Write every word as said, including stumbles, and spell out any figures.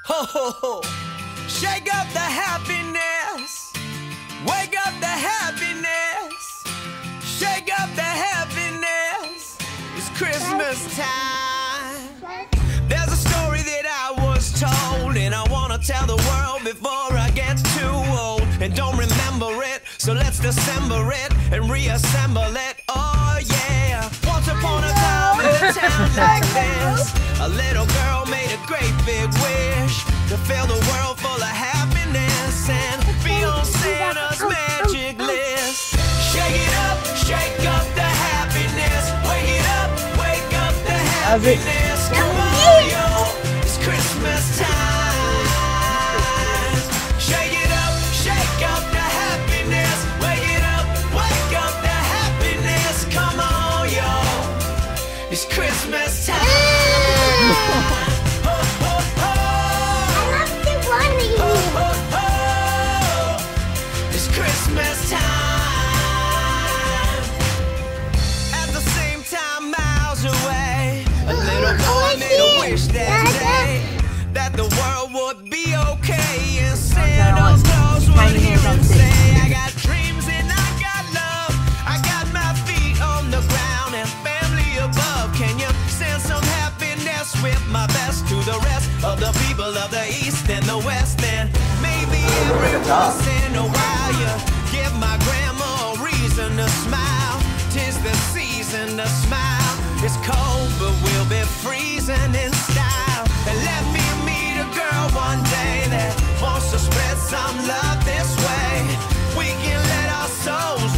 Ho, ho, ho. Shake up the happiness. Wake up the happiness. Shake up the happiness. It's Christmas time. There's a story that I was told, and I wanna tell the world before I get too old and don't remember it. So let's dissemble it and reassemble it. Oh yeah. Once upon a time in a town like this, a little girl made a great big wish to fill the world full of happiness and be on Santa's magic list. Shake it up, shake up the happiness. Wake it up, wake up the happiness. Come on, yo, it's Christmas time. Shake it up, shake up the happiness. Wake it up, wake up the happiness. Come on, yo, it's Christmas time. Christmas time. At the same time, miles away, a little boy made a wish that day that the world would be okay, and Santa Claus would hear him say, I got dreams and I got love, I got my feet on the ground and family above. Can you send some happiness with my best to the rest of the people of the East and the West? And maybe every once in a while you give my grandma a reason to smile. 'Tis the season to smile. It's cold, but we'll be freezing in style. And let me meet a girl one day that wants to spread some love this way. We can let our souls